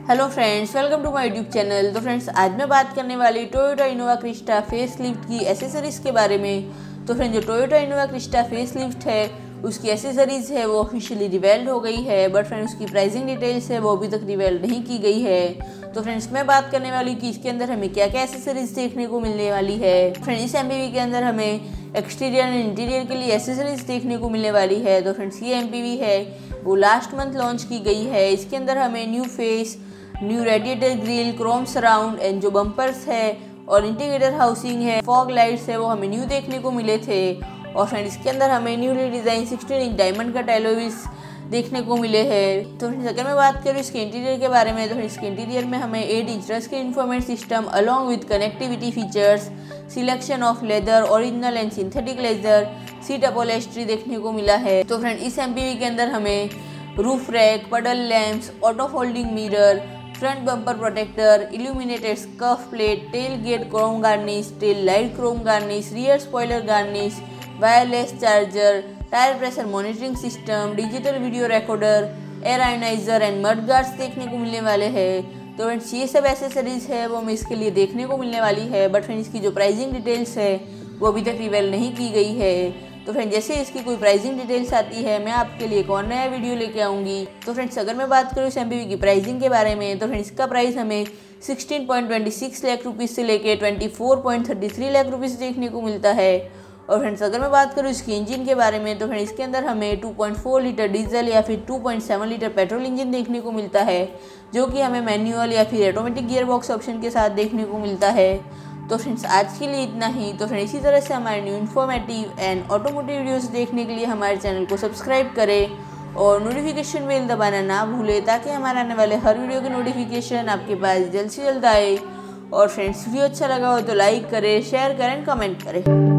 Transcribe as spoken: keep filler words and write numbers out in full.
Hello friends, welcome to my YouTube channel. तो friends, आज मैं बात करने वाली Toyota Innova Crysta face lift की एसेसरीज़ के बारे में। तो फ्रेंड्स, जो Toyota Innova Crysta face lift है उसकी एसेसरीज़ है वो ऑफिशियली रिवेल्ड हो गई है, बट फ्रेंड्स उसकी प्राइसिंग डिटेल्स है वो अभी तक रिवेल्ड नहीं की गई है। तो फ्रेंड्स, मैं बात करने वाली कि इसके अंदर हमें क्या क्या एसेसरीज देखने को मिलने वाली है। फ्रेंड्स, इस एमपीवी के अंदर हमें एक्सटीरियर एंड इंटीरियर के लिए एसेसरीज देखने को मिलने वाली है। तो फ्रेंड्स, ये एमपीवी है वो लास्ट मंथ लॉन्च की गई है। इसके अंदर हमें new face, new radiator grill, chrome surround and जो बम्पर्स है और इंटीग्रेटेड हाउसिंग है, फॉग लाइट्स है वो हमें न्यू देखने को मिले थे। और फ्रेंड्स, इसके अंदर हमें newly design sixteen inch diamond का एलॉयज देखने को मिले हैं। तो फ्रेंड्स, अगर मैं बात करूँ इसके इंटीरियर के बारे में, तो इसके इंटीरियर में हमें eight inch touch screen infotainment system along with connectivity features, selection of leather, original and synthetic leather, seat upholstery देखने को मिला है। तो फ्रेंड, इस एमपीवी के अंदर हमें roof rack, puddle lamps, auto folding mirror, front bumper protector, illuminated scuff plate, tail gate chrome garnish, tail light chrome garnish, rear spoiler garnish, wireless charger, tyre pressure monitoring system, digital video recorder, air ioniser and mud guards देखने को मिलने वाले हैं। तो friends, ये सब accessories है वो हमें इसके लिए देखने को मिलने वाली है, बट फ्रेंड्स इसकी जो प्राइसिंग डिटेल्स है वो अभी तक रिवेल नहीं की गई है। तो फ्रेंड्स, जैसे इसकी कोई प्राइसिंग डिटेल्स आती है मैं आपके लिए एक और नया वीडियो लेके आऊँगी। तो फ्रेंड्स, अगर मैं बात करूँ इस एमपीवी की प्राइसिंग के बारे में, तो फ्रेंड्स इसका प्राइस हमें sixteen point two six lakh rupees से लेके twenty four point thirty three lakh rupees देखने को मिलता है। और फ्रेंड्स, अगर मैं बात करूँ इसकी इंजन के बारे में, तो फ्रेंड्स इसके अंदर हमें two point four litre diesel या फिर two point seven litre petrol engine देखने को मिलता है, जो कि हमें मैनुअल या फिर ऑटोमेटिक गियर बॉक्स ऑप्शन के साथ देखने को मिलता है। तो फ्रेंड्स, आज के लिए इतना ही। तो फ्रेंड्स, इसी तरह से हमारे new informative and automotive videos देखने के लिए हमारे चैनल को सब्सक्राइब करें और नोटिफिकेशन बेल दबाना ना भूलें, ताकि हमारे आने वाले हर वीडियो की नोटिफिकेशन आपके पास जल्द से जल्द आए। और फ्रेंड्स, वीडियो अच्छा लगा हो तो लाइक करें, शेयर करें, कमेंट करें।